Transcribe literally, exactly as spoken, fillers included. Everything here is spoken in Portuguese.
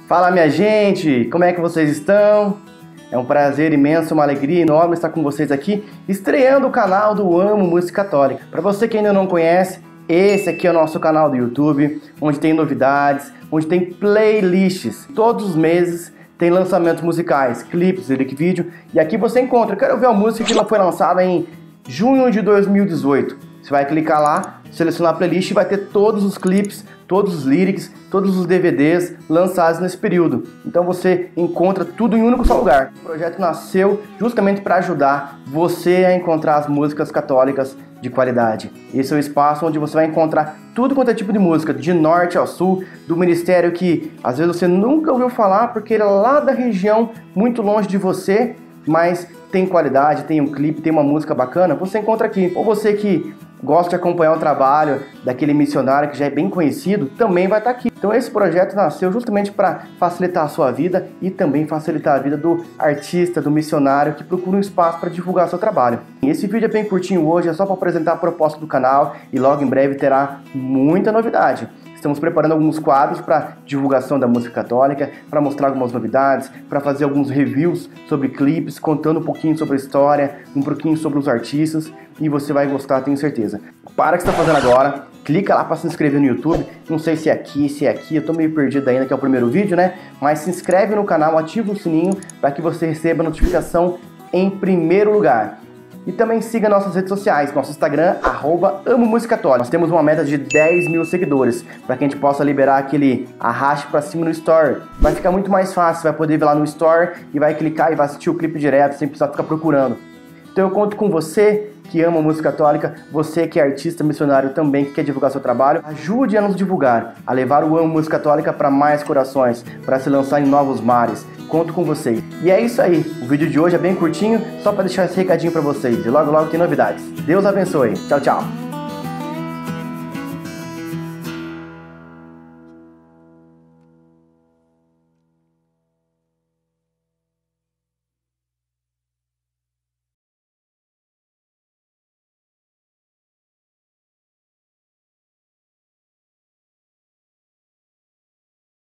Fala, minha gente, como é que vocês estão? É um prazer imenso, uma alegria enorme estar com vocês aqui, estreando o canal do Amo Música Católica. Para você que ainda não conhece, esse aqui é o nosso canal do YouTube, onde tem novidades, onde tem playlists. Todos os meses tem lançamentos musicais, clipes, lyric vídeo, e aqui você encontra. Quero ver a música que foi lançada em junho de dois mil e dezoito. Você vai clicar lá, selecionar a playlist e vai ter todos os clipes, todos os lyrics, todos os D V Ds lançados nesse período. Então você encontra tudo em um único só lugar. O projeto nasceu justamente para ajudar você a encontrar as músicas católicas de qualidade. Esse é o espaço onde você vai encontrar tudo quanto é tipo de música, de norte ao sul, do ministério que às vezes você nunca ouviu falar porque ele é lá da região, muito longe de você, mas tem qualidade, tem um clipe, tem uma música bacana, você encontra aqui. Ou você que gosta de acompanhar o trabalho daquele missionário que já é bem conhecido, também vai estar aqui. Então esse projeto nasceu justamente para facilitar a sua vida e também facilitar a vida do artista, do missionário que procura um espaço para divulgar seu trabalho. Esse vídeo é bem curtinho hoje, é só para apresentar a proposta do canal e logo em breve terá muita novidade. Estamos preparando alguns quadros para divulgação da música católica, para mostrar algumas novidades, para fazer alguns reviews sobre clipes, contando um pouquinho sobre a história, um pouquinho sobre os artistas, e você vai gostar, tenho certeza. Para o que você está fazendo agora, clica lá para se inscrever no YouTube, não sei se é aqui, se é aqui, eu estou meio perdido ainda que é o primeiro vídeo, né? Mas se inscreve no canal, ativa o sininho para que você receba a notificação em primeiro lugar. E também siga nossas redes sociais, nosso Instagram, arroba Amo Música Católica. Nós temos uma meta de dez mil seguidores, para que a gente possa liberar aquele arraste para cima no Store. Vai ficar muito mais fácil, vai poder ir lá no Store e vai clicar e vai assistir o clipe direto, sem precisar ficar procurando. Então eu conto com você que ama música católica, você que é artista missionário também, que quer divulgar seu trabalho. Ajude a nos divulgar, a levar o Amo Música Católica para mais corações, para se lançar em novos mares. Conto com vocês. E é isso aí, o vídeo de hoje é bem curtinho, só para deixar esse recadinho para vocês. E logo logo tem novidades. Deus abençoe. Tchau, tchau.